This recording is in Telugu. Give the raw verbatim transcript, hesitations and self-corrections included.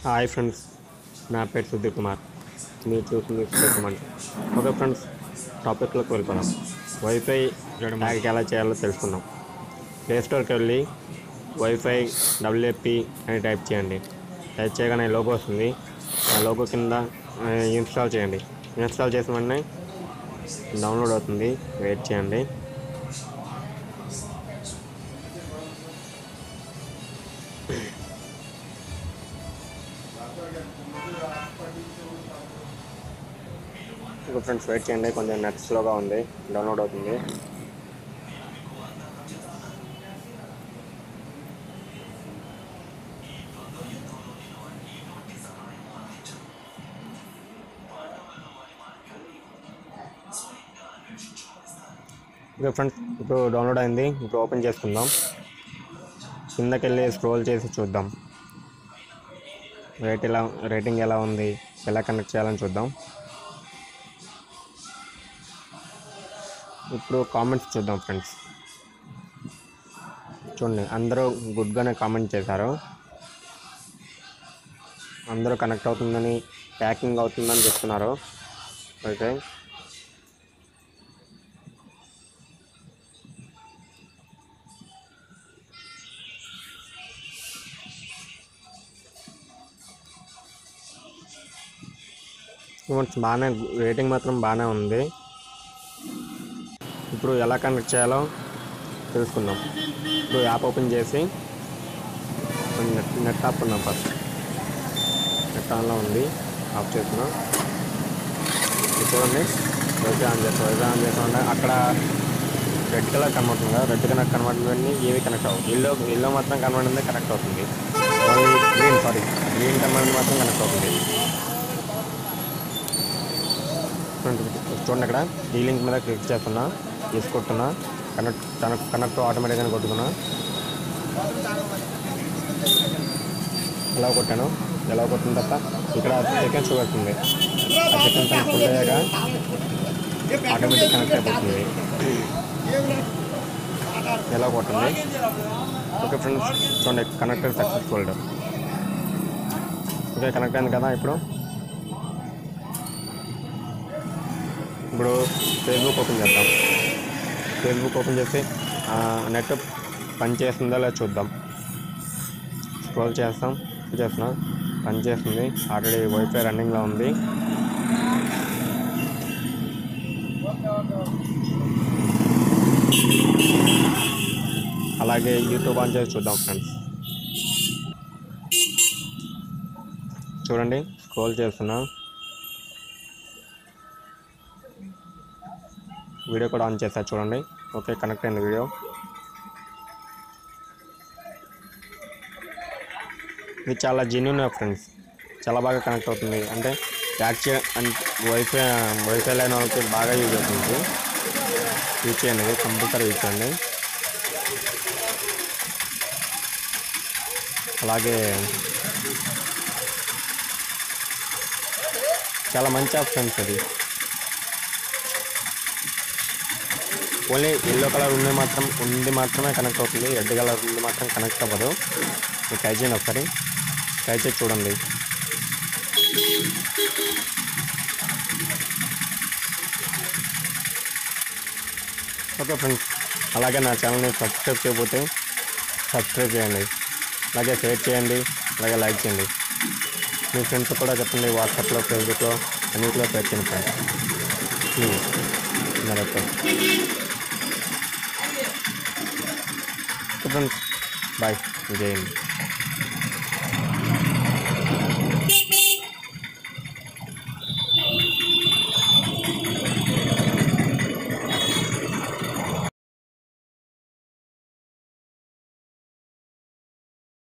హాయ్ ఫ్రెండ్స్, నా పేరు సుధీర్ కుమార్. మీరు చూస్తుంది కమాండ్. ఓకే ఫ్రెండ్స్, టాపిక్లోకి వెళ్ళిపోదాం. వైఫై ట్యాగ్ ఎలా చేయాలో తెలుసుకుందాం. ప్లే స్టోర్కి వెళ్ళి వైఫై డబ్ల్యూఏపీ అని టైప్ చేయండి. టైప్ చేయగానే లోగో వస్తుంది. ఆ లోగో కింద ఇన్స్టాల్ చేయండి. ఇన్స్టాల్ చేసిన వెంటనే డౌన్లోడ్ అవుతుంది. వెయిట్ చేయండి. ఇంకా ఫ్రెండ్స్ వెయిట్ చేయండి, కొంచెం నెట్ స్లోగా ఉంది, డౌన్లోడ్ అవుతుంది. ఓకే ఫ్రెండ్స్, ఇప్పుడు డౌన్లోడ్ అయింది. ఇప్పుడు ఓపెన్ చేసుకుందాం. కిందకి వెళ్ళి స్క్రోల్ చేసి చూద్దాం. రేట్ ఎలా రేటింగ్ ఎలా ఉంది, ఎలా కనెక్ట్ చేయాలని చూద్దాం. ఇప్పుడు కామెంట్స్ చూద్దాం ఫ్రెండ్స్. చూడండి, అందరూ గుడ్గానే కామెంట్ చేశారు. అందరూ కనెక్ట్ అవుతుందని, ప్యాకింగ్ అవుతుందని చెప్తున్నారు. ఓకే, బాగానే రేటింగ్ మాత్రం బాగానే ఉంది. ఇప్పుడు ఎలా కనెక్ట్ చేయాలో తెలుసుకుందాం. ఇప్పుడు యాప్ ఓపెన్ చేసి నెట్ నెట్ ఆఫ్ ఉన్నాం. ఫస్ట్ నెట్ ఆన్లో ఉంది, ఆఫ్ చేస్తున్నాం. చూడండి, వైఫై ఆన్ చేస్తాం. వైఫై ఆన్ చేస్తాం అక్కడ రెడ్ కలర్ కన్వర్ట్ ఉంది. రెడ్ కలర్ కన్వర్ట్ అన్నీ ఏవి కనెక్ట్ అవ్వవు. ఎల్లో ఎల్లో మాత్రం కన్వర్ట్ ఉంది కనెక్ట్ అవుతుంది. Only green sorry green convert మాత్రం కనెక్ట్ అవుతుంది. చూడండి, ఇక్కడ ఈ లింక్ మీద క్లిక్ చేస్తున్నా, తీసుకొట్టున్నా, కనెక్ట్ కనెక్ట్ కనెక్ట్ ఆటోమేటిక్గా కొట్టుకున్నా. ఎలా కొట్టాను, ఎలా కొట్టిన తర్వాత ఇక్కడ సెకండ్స్ చూపెడుతుంది. ఆ సెకండ్స్ ఫుల్ అయ్యాక ఆటోమేటిక్ కనెక్ట్ అయిపోతుంది. ఎలా కొట్టింది. ఓకే ఫ్రెండ్స్, చూడండి, కనెక్టెడ్ సక్సెస్ఫుల్. ఓకే, కనెక్ట్ అయింది కదా. ఇప్పుడు ఇప్పుడు ఫేస్బుక్ ఓపెన్ చేద్దాం. ఫేస్బుక్ ఓపెన్ చేసి నెట్ పని చేస్తుందో లేదో చూద్దాం. స్క్రోల్ చేస్తాం, చేస్తున్నాం, పని చేస్తుంది. ఆల్రెడీ వైఫై రన్నింగ్లో ఉంది. అలాగే యూట్యూబ్ ఆన్ చేసి చూద్దాం ఫ్రెండ్స్. చూడండి, స్క్రోల్ చేస్తున్నా, వీడియో కూడా ఆన్ చేస్తా. చూడండి, ఓకే, కనెక్ట్ అయింది వీడియో. ఇది చాలా జెన్యూన్ ఫ్రెండ్స్, చాలా బాగా కనెక్ట్ అవుతుంది. అంటే actual and wifi wifi line వాళ్ళకి బాగా యూజ్ అవుతుంది. యూజ్ చేయండి, ఇది కంపల్సరీ యూజ్ చేయండి. అలాగే చాలా మంచి యాప్ ఫ్రెండ్స్. అది ఓన్లీ ఎల్లో కలర్ ఉంది మాత్రం ఉంది మాత్రమే కనెక్ట్ అవుతుంది. రెడ్ కలర్ ఉంది మాత్రం కనెక్ట్ అవ్వదు. మీరు ట్రై చేయండి, ఒకసారి ట్రై చేసి చూడండి. ఓకే ఫ్రెండ్స్, అలాగే నా ఛానల్ని సబ్స్క్రైబ్ చేయకపోతే సబ్స్క్రైబ్ చేయండి. అలాగే షేర్ చేయండి, అలాగే లైక్ చేయండి. మీ ఫ్రెండ్స్ కూడా చెప్పండి. వాట్సాప్లో, ఫేస్బుక్లో అన్నింటిలో షేర్ చేయండి friends. Please okay friends, bye, జై హింద్.